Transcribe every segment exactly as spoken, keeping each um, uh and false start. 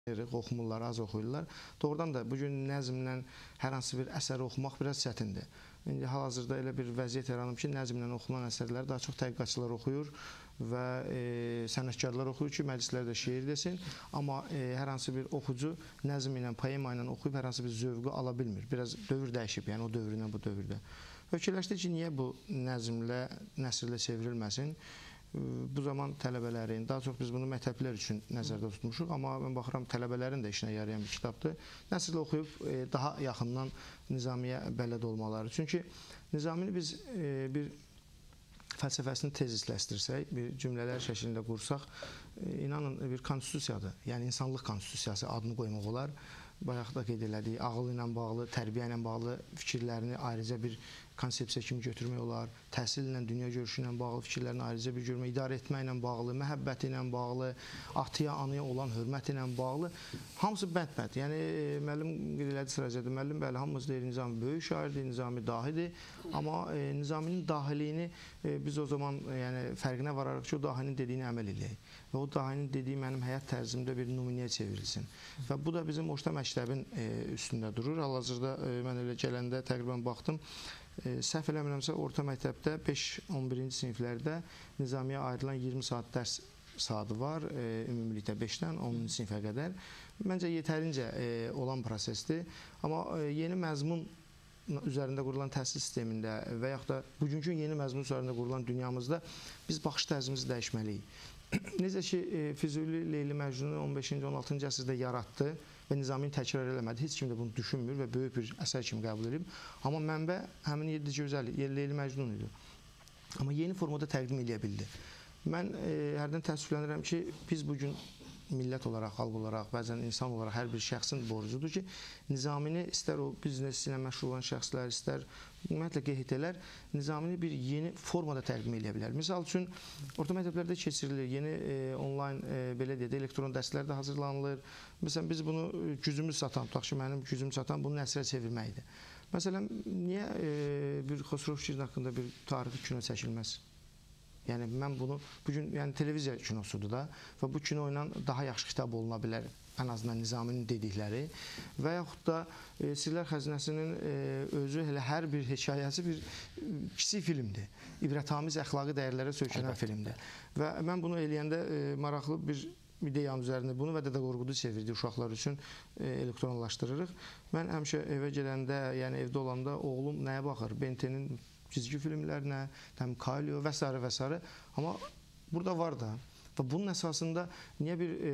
oxumurlar, az oxuyurlar. Doğrudan da bugün nəzmlə hər hansı bir əsəri oxumaq biraz çətindir. İndi hal-hazırda elə bir vəziyyət yaranıb ki, nəzmlə oxunan əsərləri daha çox tədqiqatçılar oxuyur və e, sənətkarlar oxuyur ki, məclislərdə şeir desin. Amma e, hər hansı bir oxucu nəzm ilə, poema ilə oxuyub hər hansı bir zövqü ala bilmir. Biraz dövr dəyişib, yəni o dövrdən bu dövrdə. Fikirləşdi ki, niyə bu nəzmlə, nəsrlə çevrilməsin? Bu zaman tələbələrin, daha çox biz bunu məktəblilər üçün nəzərdə tutmuşuq, amma mən baxıram tələbələrin də işinə yarayan bir kitabdır. Nəsrlə oxuyub e, daha yaxından Nizamiyə bələd olmaları. Çünki Nizamini biz e, bir fəlsəfəsini tezisləşdirsək, bir cümlələr şəklində qursaq, e, inanın bir konstitusiyadır. Yəni insanlıq konstitusiyası adını qoymaq olar. Bayaq da qeyd elədik, ağıl ilə bağlı, tərbiyə ilə bağlı fikirlərini ayrıca bir konsepsiya kimi götürmək olar, təhsil ilə, dünya görüşü ilə bağlı fikirlərini ayrıca bir görmək, idarə etməklə bağlı, məhəbbət ilə bağlı, atıya, anıya olan hörmət ilə bağlı, hamısı bənd-bənd. Yəni, müəllim qeyd elədi sıracədə, müəllim bəli, hamımız deyir, Nizami böyük şairdir, Nizami dahidir, amma e, Nizaminin dahiliyini e, biz o zaman yəni, fərqinə vararıq ki, o dahinin dediyini əməl edək və o dahinin dediyi mənim həyat tərzimdə bir nümunəyə çevrilsin. Və bu da bizim Oşta məktəbin e, üstündə durur. Hal-hazırda e, mən elə gələndə təqribən baxdım, e, səhv eləmirəmsə, orta məktəbdə beş on birinci siniflərdə Nizamiyə ayrılan iyirmi saat dərs saatı var, e, ümumilikdə beşdən onuncu sinifə qədər. Məncə yetərincə e, olan prosesdir. Amma e, yeni məzmun üzərində qurulan təhsil sistemində və yaxud da bugünkü yeni məzmun üzərində qurulan dünyamızda biz baxış tərzimizi dəyişməliyik. Necə ki, Füzuli Leyli Məcnunu on beşinci on altıncı əsrdə yaratdı və Nizamini təkrar eləmədi. Heç kim də bunu düşünmür və böyük bir əsər kimi qəbul edib. Amma mənbə həmin yeddi gözəl Leyli Məcnun idi. Amma yeni formada təqdim edə bildi. Mən e, hərdən təəssüflənirəm ki, biz bugün millət olaraq, xalq olaraq, bəzən insan olaraq hər bir şəxsin borcudur ki, Nizamini istər o biznes ilə məşğul olan şəxslər, istər ümumiyyətlə qeydlər, Nizamini bir yeni formada təqdim edə bilər. Misal üçün, orta məktəblərdə keçirilir, yeni e, onlayn, e, belə deyək, elektron dərslər də hazırlanılır. Məsələn, biz bunu gücümüz satan, tutaq ki, mənim gücüm satan bunu nəsrə çevirməkdir. Məsələn, niyə e, bir Xosrov Şirin haqqında bir tarixi kino çəkilməz? Yəni, mən bunu, bugün yəni, televiziya kinosudur da və bu kino ilə daha yaxşı kitab oluna bilər, ən azından Nizaminin dedikləri və yaxud da e, Sirlər Xəzinəsinin e, özü elə hər bir hekayəsi bir e, kiçik filmdir. İbrətamiz əxlaqi dəyərlərə söykənən filmdir. Və mən bunu eləyəndə e, maraqlı bir ideyanın üzərində bunu və Dədə Qorqudu çevirdi uşaqlar üçün e, elektronlaşdırırıq. Mən həmişə evə gələndə, yəni evdə olanda oğlum nəyə baxır? Bentenin çizgi filmlərinə, Kalio və s. və s. Amma burada var da. Və bunun əsasında niyə bir, e,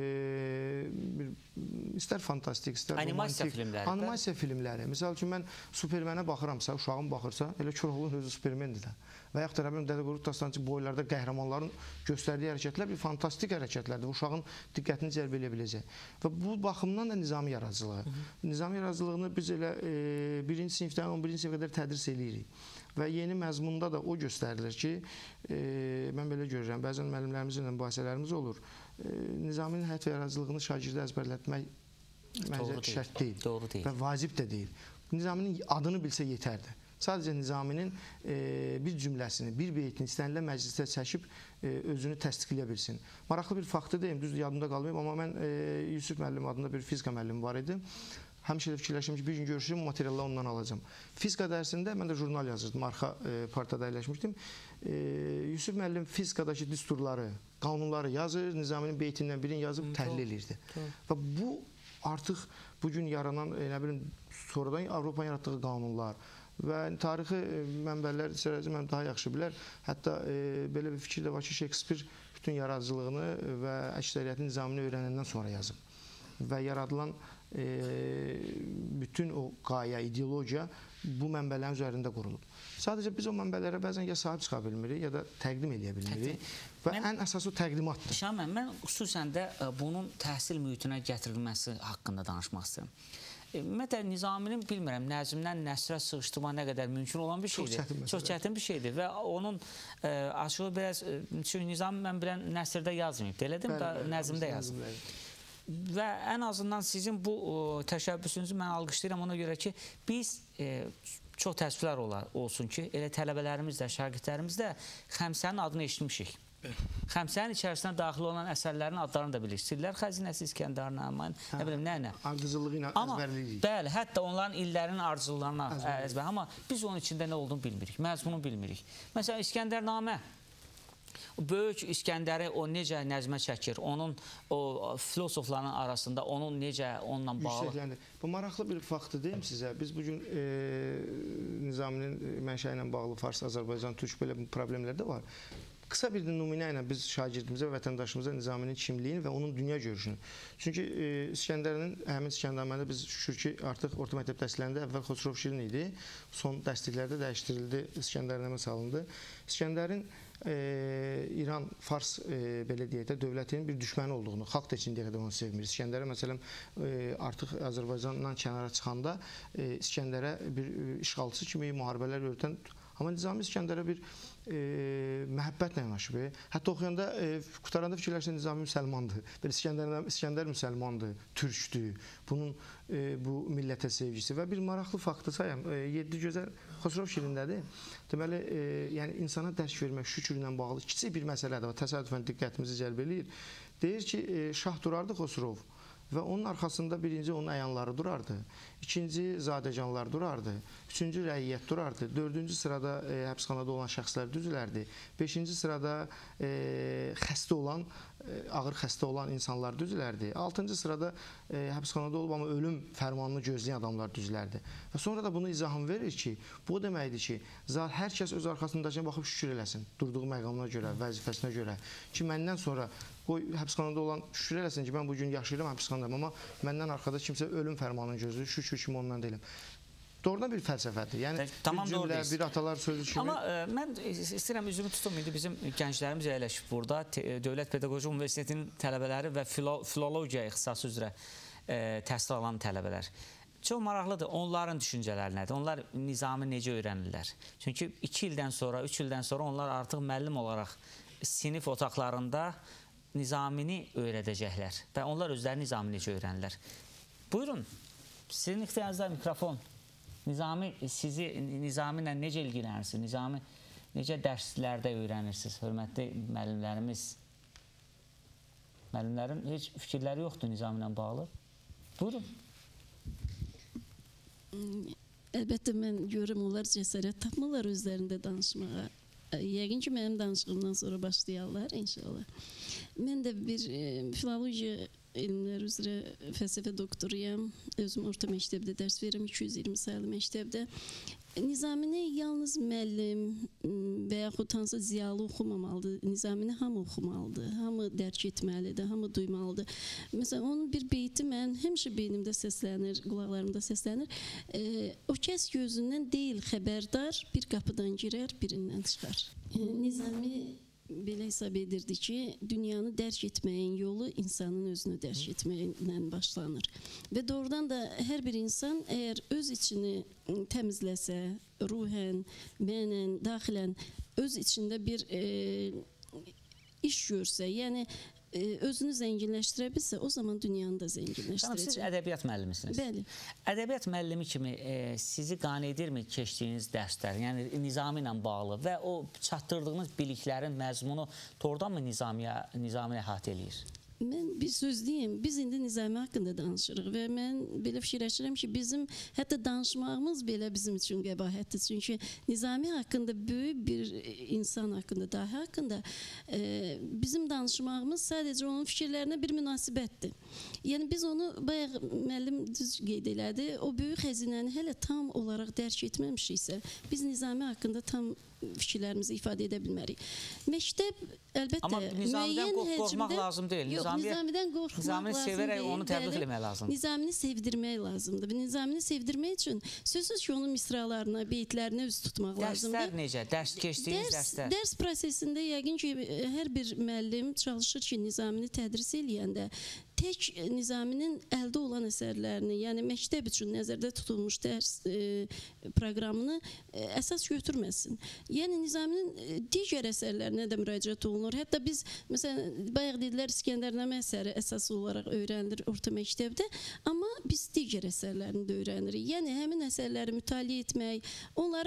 bir istər fantastik, istər animasiya romantik, filmləri. Animasiya filmləri. Misal üçün, mən Supermenə baxıramsa, uşağım baxırsa, elə Koroğlu'nun özü Supermendir də. Və yaxud da Dədə Qorqud dastançı boylarda qəhrəmanların göstərdiyi hərəkətlər bir fantastik hərəkətlərdir. Uşağın diqqətini cəlb edə biləcək. Və bu baxımdan da Nizami yaradıcılığı. Hı -hı. Nizami yaradıcılığını biz elə e, birinci sinifdən on birinci sinifə qədər tədris eləyirik. Və yeni məzmunda da o göstərilir ki, e, mən belə görürəm, bəzən müəllimlərimizlə mübahisələrimiz olur. E, Nizaminin həyat və yaradıcılığını şagirdə əzbərlətmək məncə şərt deyil, Doğru deyil və vacib də deyil. Nizaminin adını bilsə yetərdir. Sadəcə Nizaminin e, bir cümləsini, bir beytini istənilən məclisdə çəkib e, özünü təsdiqləyə bilsin. Maraqlı bir faktı deyim, düz yadımda qalmayıb, amma mən e, Yusuf müəllim adında bir fizika müəllimi var idi. Həmişə də fikirləşdim ki, bir gün görüşürüm, materialları ondan alacağım. Fizika dərsində mən də jurnal yazırdım, arxa e, partada əyləşmişdim. E, Yusuf müəllim fizikadakı düsturları, qanunları yazır, Nizaminin beytindən birini yazıb təhlil edirdi. Və bu artıq bugün yaranan, e, nə bilim, sonradan Avropanın yaratdığı qanunlar və tarixi e, mənbələr sərəcə mən daha yaxşı bilər. Hətta e, belə bir fikir də var ki, Shakespeare bütün yaradıcılığını və əksəriyyətin Nizamini öyrənəndən sonra yazıb. Və yaradılan e, bütün o qayə, ideologiya bu mənbələrin üzərində qurulub. Sadəcə biz o mənbələrə bəzən ya sahib çıxa bilmirik, ya da təqdim edə bilmirik. Və mən, ən əsası təqdimatdır. Şahin, mən xüsusən də bunun təhsil mühitinə gətirilməsi haqqında danışmaq istəyirəm. Ümumiyyətlə, Nizaminin, bilmirəm, nəzmdən nəsrə sığışdırma nə qədər mümkün olan bir şeydir. Çox çətin, Çox çətin bir şeydir və onun e, açığı biraz, çünki Nizami mən bilən nəsrdə yazmayıb, elədim da nəzmdə yazıb. Və ən azından sizin bu o, təşəbbüsünüzü mən alqışlayıram ona görə ki, biz e, çox təəssüflər olar, olsun ki, elə tələbələrimiz də, şagirdlərimiz də Xəmsənin adını eşitmişik. Xəmsənin içərisinə daxil olan əsərlərin adlarını da bilir. Sirlər Xəzinəsi, İskəndərnamənin, nə bilim, nə nə. Ardıcılığı ilə əzbərləyirik. Bəli, hətta onların illərin ardıcılığına əzbər. Amma biz onun içində nə olduğunu bilmirik, məzmunu bilmirik. Məsələn, İskəndərnamə. Böyük İskəndəri o necə nəzmə çəkir, onun o filosofların arasında onun necə onunla bağlı. Yüksəkləndir. Bu maraqlı bir faktı deyim sizə. Biz bugün e, Nizaminin mənşəyi ilə bağlı Fars, Azərbaycan, Türk belə problemlər də var. Qısa bir nümunə ilə biz şagirdimizə və vətəndaşımıza Nizaminin kimliyini və onun dünya görüşünü. Çünki e, İskəndərinin, həmin İskəndərməndə biz şükür ki, artıq orta məktəb dərslərində əvvəl Xosrov Şirin idi. Son dərsliklərdə dəyişdirildi, İskəndərnamə salındı. İskəndərin e, İran, Fars e, belə deyək də dövlətinin bir düşməni olduğunu, xalq da için deyək də onu sevmir. İskəndərə məsələn e, artıq Azərbaycandan kənara çıxanda e, İskəndərə bir e, işğalçı kimi müharibələr yürütən. Amma Nizami İskəndərə bir e, məhəbbətlə yanaşıb. Hətta oxuyanda, e, qutaranda fikirləşən Nizami müsəlmandır. İskəndər, İskəndər müsəlmandır, türkdür. Bunun e, bu millətə sevgisi və bir maraqlı faktı sayam. E, yeddi gözəl Xosrov Şirindədir. Deməli, e, yəni insana dərs vermək şükürlə bağlı kiçik bir məsələdir. Təsadüfən diqqətimizi cəlb eləyir. Deyir ki, e, şah durardı Xosrov. Və onun arxasında birinci onun əyanları durardı, ikinci zadəcanlar durardı, üçüncü rəiyyət durardı, dördüncü sırada e, həbsxanada olan şəxslər düzülərdi, beşinci sırada e, xəstə olan, e, ağır xəstə olan insanlar düzülərdi, altıncı sırada e, həbsxanada olub amma ölüm fərmanını gözləyən adamlar düzülərdi. Və sonra da bunu izahını verir ki, bu deməkdir ki, hər kəs öz arxasındakına baxıb şükür eləsin, durduğu məqamına görə, vəzifəsinə görə ki, məndən sonra qoy həbsxanada olan şükür eləsin ki, mən bugün yaşayıram həbsxanadayım, amma məndən arkada kimsə ölüm fərmanını gözləyir, şükür kimi ondan deyiləm. Doğrudan bir fəlsəfədir. Yəni tamam, bir cümlə, bir atalar sözü kimi. Amma e, mən istəyirəm üzümü tutum indi bizim gənclərimiz əyləşib burada. Dövlət Pedaqoji Universitetinin tələbələri və filo filologiya ixtisası üzrə e, təhsil alan tələbələr. Çox maraqlıdır. Onların düşüncələri nədir? Onlar Nizami necə öyrənirlər? Çünki iki ildən sonra, üç ildən sonra onlar artıq müəllim olaraq sinif otaqlarında Nizamini öyrədəcəklər və onlar özləri Nizami necə öyrənirlər. Buyurun, sizin ixtiyarınızda mikrofon. Nizami, sizi Nizami ilə necə ilgilənirsiniz? Nizami necə dərslərdə öyrənirsiniz? Hörmətli müəllimlərimiz, müəllimlərin heç fikirləri yoxdur Nizami ilə bağlı. Buyurun. Əlbəttə, mən görürüm, onlar cəsarət tapmırlar özlərində danışmağa. Yəqin ki, mənim danışığımdan sonra başlayarlar, inşallah. Mən də bir e, filologiya elmlər üzrə fəlsəfə doktoruyam. Özüm orta məktəbdə dərs verirəm, iki yüz iyirmi sayılı məktəbdə. Nizamini yalnız müəllim və yaxud hansı ziyalı oxumamalıdır. Nizamini hamı oxumalıdır, hamı dərk etməlidir, hamı duymalıdır. Məsələn, onun bir beyti mən həmişə beynimdə səslənir, qulaqlarımda səslənir. E, o kəs gözündən deyil xəbərdar, bir qapıdan girər, birindən çıxar. E, Nizami belə hesab edirdi ki, dünyanı dərk etməyin yolu insanın özünü dərk etməklə başlanır. Və doğrudan da hər bir insan əgər öz içini təmizləsə, ruhən, mənən, daxilən öz içində bir e, iş görsə, yəni e, özünü zənginləşdirə bilsə, o zaman dünyanı da zənginləşdirəcək. Tamam, siz ədəbiyyat müəllimisiniz. Bəli. Ədəbiyyat müəllimi kimi e, sizi qane edirmi keçdiyiniz dərslər, yəni Nizami ilə bağlı və o çatdırdığınız biliklərin məzmunu doğrudanmı Nizamiyə, Nizami əhatə eləyir? Mən bir söz deyim, biz indi Nizami haqqında danışırıq və mən belə fikirləşirəm ki, bizim hətta danışmağımız belə bizim üçün qəbahətdir. Çünki Nizami haqqında böyük bir insan haqqında, dahi haqqında e, bizim danışmağımız sadəcə onun fikirlərinə bir münasibətdir. Yəni biz onu bayaq müəllim düz qeyd elədi, o böyük xəzinəni hələ tam olaraq dərk etməmişiksə, biz Nizami haqqında tam fikirlərimizi ifadə edə bilmərik. Məktəb əlbəttə amma Nizamidən qorxmaq lazım deyil. Yox, Nizamidən qorxmaq Nizamini lazım sevərək deyil. onu təbliğ etmək lazım. Nizamini sevdirmək lazımdır. Nizamini sevdirmək üçün sözsüz ki, onun misralarına, beytlərinə üz tutmaq lazımdır. Dərslər necə? Dərs keçdiyiniz dərs, dərslər? Dərs prosesində yəqin ki, hər bir müəllim çalışır ki, Nizamini tədris eləyəndə tək Nizaminin əldə olan əsərlərini, yəni məktəb üçün nəzərdə tutulmuş dərs e, proqramını e, əsas götürməsin. Yəni Nizaminin e, digər əsərlərinə də müraciət olunur. Hətta biz, məsələn, bayaq dedilər İskəndərnamə əsəri əsas olaraq öyrənilir orta məktəbdə, amma biz digər əsərlərini də öyrənirik. Yəni həmin əsərləri mütaliə etmək, onlara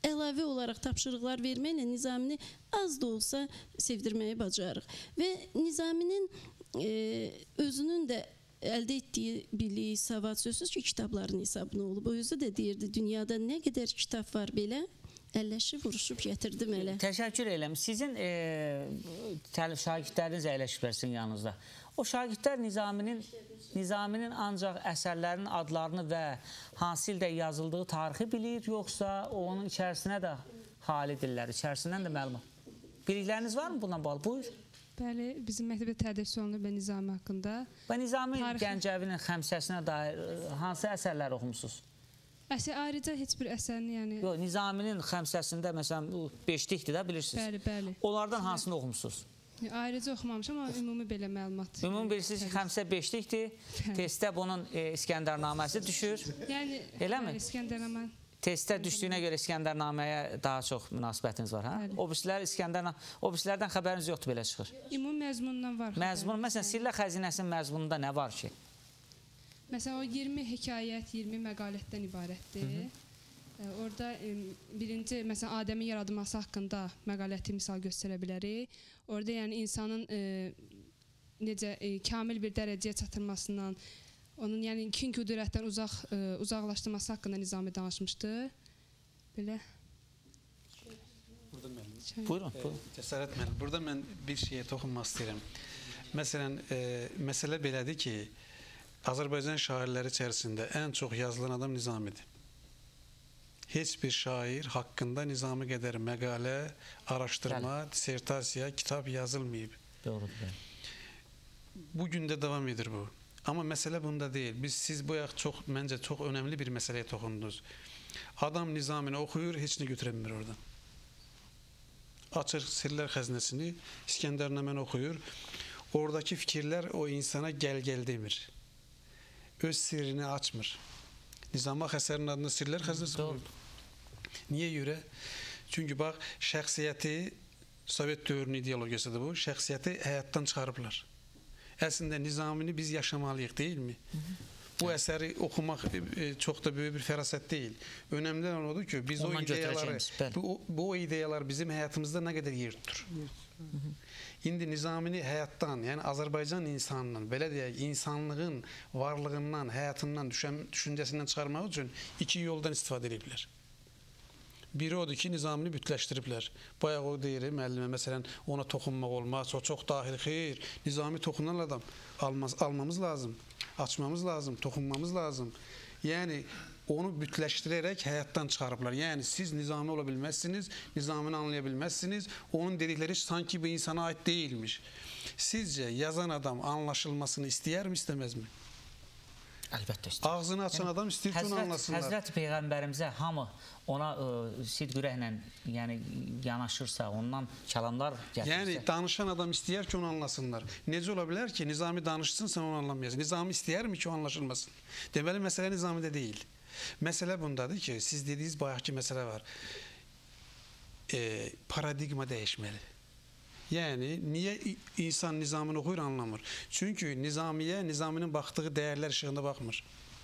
əlavə olaraq tapşırıqlar verməklə Nizamini az da olsa sevdirməyi bacarırıq. Və Nizaminin e, özünün də əldə etdiyi bilik, savad sözsüz ki, kitabların hesabına olub. O özü də deyirdi, dünyada nə qədər kitab var belə, əlləşib, vuruşub gətirdim elə. Təşəkkür edirəm. Sizin e, şagirdləriniz əyləşiblər sizin yanınızda. O şagirdlər Nizaminin, Nizaminin ancaq əsərlərinin adlarını və hansı ildə yazıldığı tarixi bilir, yoxsa onun içərisinə də xalidirlər, içərisindən də məlumat. Bilikləriniz var mı bundan bağlı? Buyur. Bəli, bizim məktəbdə tədris olunur və Nizami haqqında. Və Nizami tarixi... Gəncəvinin Xəmsəsinə dair hansı əsərlər oxumusunuz? Əsər, ayrıca heç bir əsərini, yəni... Yox, Nizaminin Xəmsəsində, məsələn, beşlikdir də, bilirsiniz. Bəli, bəli. Onlardan hansını oxumusunuz? Ayrıca oxumamışam, amma ümumi belə məlumat. Ümumi bilirsiniz ki, Xəmsə beşlikdir. Testdə bunun e, İskəndərnaməsi düşür. Yəni, eləmi? İskəndərnamə... Testdə düşdüyünə görə İskəndərnaməyə daha çox münasibətiniz var, hə? O birisilər İskəndərnamə, o birislərdən xəbəriniz yoxdur, belə çıxır. Ümumi məzmunundan var. Məzmun, məsələn, Sirlər Xəzinəsinin məzmununda nə var ki? Məsələn, o iyirmi hekayət, iyirmi məqalətdən ibarətdir. Hı -hı. Orada e, birinci, məsələn, Adəmin yaradılması haqqında məqaləti misal göstərə bilərik. Orada, yəni, insanın e, necə e, kamil bir dərəcəyə çatılmasından, onun, yəni, kin qüdrətdən uzaq, e, uzaqlaşdırması haqqında Nizami danışmışdır. Belə. Burada mən, buyurun, buyurun. Cəsarət mən, burada mən bir şeyə toxunmaq istəyirəm. Məsələn, e, məsələ belədir ki, Azərbaycan şairləri içərisində ən çox yazılan adam Nizamidir. Heç bir şair haqqında Nizami qədər məqalə, araşdırma, dissertasiya, kitab yazılmayıb. Doğrudur. Bugün də davam edir bu. Amma məsələ bunda deyil. Biz, siz bu yax çox, məncə çox önəmli bir məsələyə toxundunuz. Adam Nizamini oxuyur, heç nə götürəmir oradan. Açır Sirlər Xəzinəsini, İskəndərnaməni oxuyur. Oradakı fikirlər o insana gəl-gəl demir. Öz sirrini açmır. Nizami əsərinin adında Sirlər Xəzinəsi qoyuldu. Niyə görə? Çünki bax, şəxsiyyəti, Sovet dövrünün ideologiyasıdır bu, şəxsiyyəti həyatdan çıxarıblar. Əslində Nizamini biz yaşamalıyıq, deyilmi? Bu əsəri oxumaq e, çox da böyük bir fərasət deyil. Önəmli olan odur ki, biz o ideyaları, bu, bu ideyalar bizim həyatımızda nə qədər yer tutur. İndi Nizamini həyatdan, yəni Azərbaycan insanının, belə deyək, insanlığın varlığından, həyatından, düşən, düşüncəsindən çıxarmaq üçün iki yoldan istifadə ediblər. Biri odur ki, Nizamini bütləşdiriblər. Bayaq o deyir, müəllimə, məsələn, ona toxunmaq olmaz, o çox dahil, xeyr. Nizami toxunan adam almaz, almamız lazım, açmamız lazım, toxunmamız lazım. Yəni, onu bütləşdirərək həyatdan çıxarıblar. Yəni, siz Nizami ola bilməzsiniz, Nizamini anlaya bilməzsiniz, onun dedikləri sanki bu insana aid deyilmiş. Sizcə, yazan adam anlaşılmasını istəyərmi, istəməzmi? Əlbəttə istəyir. Ağzını açan yəni, adam istəyir ki, onu anlasınlar. Həzrət Peyğəmbərimizə hamı ona ə, sidq ürəklə yəni, yanaşırsa, ondan kəlamlar gətirirsə. Yəni, danışan adam istəyər ki, onu anlasınlar. Necə ola bilər ki, Nizami danışsın, sən onu anlamayasın. Nizami istəyərmi ki, o anlaşılmasın? Deməli, məsələ Nizamidə deyil. Məsələ bundadır ki, siz dediyiniz bayaqki məsələ var. E, paradigma dəyişməli. Yəni, niyə insan Nizamini oxuyur, anlamır? Çünki Nizamiyə, Nizaminin baxdığı dəyərlər işığında baxmır.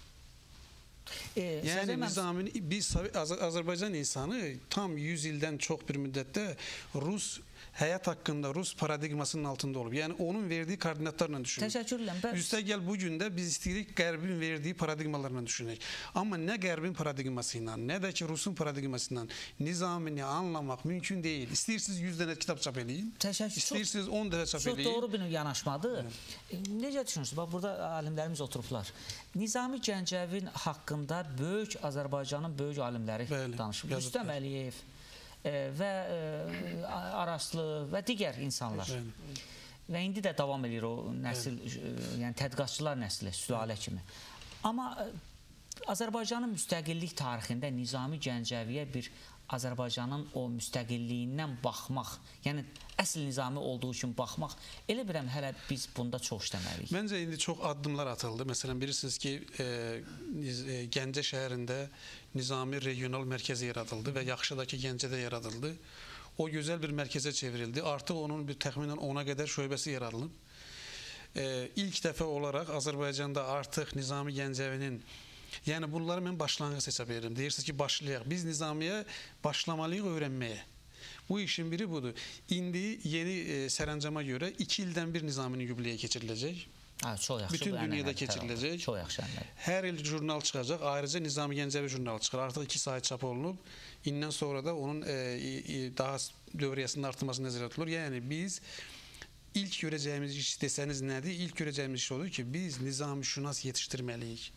E, yəni, Nizamini, biz Azərbaycan insanı tam yüz ildən çox bir müddətdə Rus həyat haqqında, Rus paradigmasının altında olub. Yəni, onun verdiyi koordinatlarla düşünürük. Təşəkkürləm. Üstəgəl bugün də biz istəyirik Qərbin verdiyi paradigmalarla düşünürük. Amma nə Qərbin paradigması ilə, nə də ki, Rusun paradigması ilə Nizamini anlamaq mümkün deyil. İstəyirsiniz yüz dənə kitab çap eləyin, istəyirsiniz on dənə çap eləyin. Çox doğru bir yanaşmadır. Necə düşünürsünüz? Bax, burada alimlərimiz oturublar. Nizami Gəncəvin haqqında böyük Azərbaycanın böyük alimləri danışıb. Rüstəm Əliyev və Araslı və digər insanlar. Və indi də davam edir o nəsil, yəni tədqiqatçılar nəsli, sülalə kimi. Amma Azərbaycanın müstəqillik tarixində Nizami Gəncəviyə bir Azərbaycanın o müstəqilliyindən baxmaq, yəni əsl Nizami olduğu üçün baxmaq, elə bilirəm hələ biz bunda çox işləməliyik. Məncə indi çox addımlar atıldı. Məsələn, bilirsiniz ki, e, e, Gəncə şəhərində Nizami regional mərkəzi yaradıldı və yaxşıdakı Gəncədə yaradıldı. O gözəl bir mərkəzə çevrildi. Artıq onun bir təxminən ona qədər şöbəsi yaradılıb. E, ilk dəfə olaraq Azərbaycanda artıq Nizami Gəncəvinin Yəni bunları mən başlanğıc hesab edirəm. Deyirsiniz ki, başlayaq. Biz Nizamiyə başlamalıyıq öyrənməyə. Bu işin biri budur. İndi yeni e, sərəncama görə iki ildən bir Nizaminin yubileyi keçiriləcək. Ha, çox yaxşı. Bütün dünyada keçiriləcək. Çox yaxşı. Ənəli. Hər il jurnal çıxacaq. Ayrıca Nizami Gəncəvi jurnalı çıxır. Artıq iki sayt çap olunub. İndən sonra da onun e, e, daha dövriyyəsinin artırması nəzərdə tutulur. Yəni biz ilk görəcəyimiz iş desəniz nədir? İlk görəcəyimiz iş odur ki, biz nizamşünas yetişdirməliyik.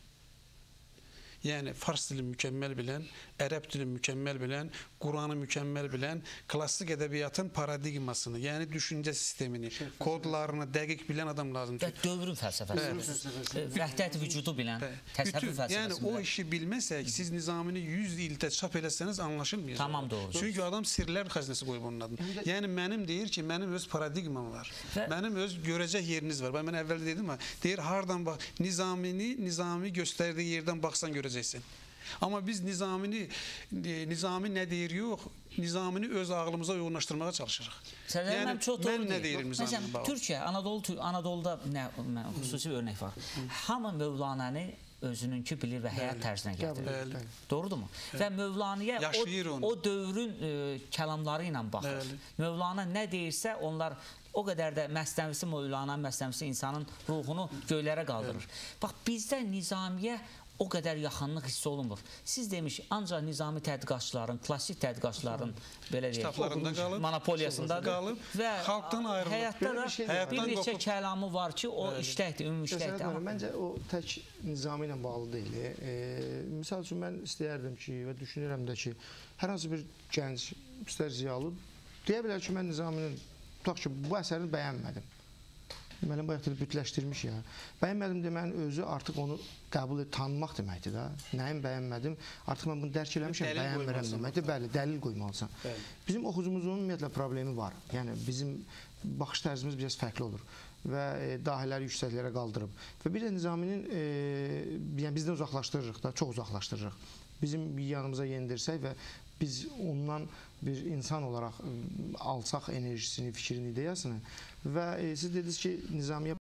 Yəni fars dili mükəmməl bilən, ərəb dili mükəmməl bilən, Quranı mükəmməl bilən, klassik ədəbiyyatın paradigmasını, yəni düşüncə sistemini, kodlarını dəqiq bilən adam lazımdır. Və dövrün fəlsəfəsini, vəhdət vücudu bilən, təsəvvür fəlsəfəsini. Yəni o işi bilməsək, siz Nizamini yüz ildə çap eləsəniz anlaşılmayacaq. Tamam, doğru. Çünki adam sirlər xəzinəsi qoyub onun adını. Yəni mənim deyir ki, mənim öz paradigmam var. Mənim öz görəcək yeriniz var. Mən əvvəl dedim, deyir hardan bax, Nizamini, Nizami göstərdiyi yerdən baxsan görəcəksən. Amma biz Nizamini, Nizami nə deyir yox, Nizamini öz ağlımıza uyğunlaşdırmağa çalışırıq. Yəni, mən nə deyirim Nizamini bağlı? Türkiyə, Anadolu, Anadoluda nə, xüsusi bir örnək var. Hamı Mövlanəni özününki bilir və həyat tərzinə gətirir. Doğrudurmu? Və Mövlaniyə o, o dövrün e, kəlamları ilə baxır. Mövlana nə deyirsə onlar o qədər də məsnəvisi Mövlana, məsnəvisi insanın ruhunu göylərə qaldırır. Bax, bizdə Nizamiyə o qədər yaxınlıq hissi olunmur. Siz demiş, ancaq nizami tədqiqatçıların, klassik tədqiqatçıların belə deyək, monopoliyasında qalıb və xalqdan ayrılıb. Həyatda da bir neçə kəlamı var ki, o işləkdir, ümumi işləkdir. Məncə o tək Nizami ilə bağlı deyil. E, misal üçün, mən istəyərdim ki, və düşünürəm də ki, hər hansı bir gənc, istər ziyalı, deyə bilər ki, mən Nizaminin, tutaq ki, bu əsərini bəyənmədim. Mənim bayaq da bütləşdirmiş ya. Bəyənmədim demənin özü artıq onu qəbul edib tanımaq deməkdir da. Nəyim bəyənmədim, artıq mən bunu dərk eləmişəm, bəyənmirəm deməkdir. Bəli, dəlil qoymalısan. Bəli. Bizim oxucumuzun ümumiyyətlə problemi var. Yəni bizim baxış tərzimiz biraz fərqli olur və e, dahiləri yüksəklərə qaldırıb. Və bir də Nizaminin e, yəni bizdən uzaqlaşdırırıq da, çox uzaqlaşdırırıq. Bizim yanımıza yendirsək və biz ondan bir insan olaraq alsaq enerjisini, fikrini, ideyasını və e, siz dediniz ki, Nizamiyə